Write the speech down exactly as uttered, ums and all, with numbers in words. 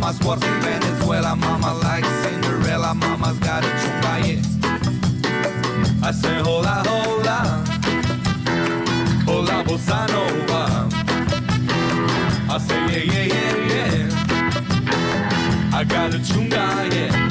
Mama's worth in Venezuela. Mama likes Cinderella. Mama's got a chunga, yeah. I say hola, hola, hola, bossa nova. I say yeah, yeah, yeah, yeah. I got a chunga, yeah.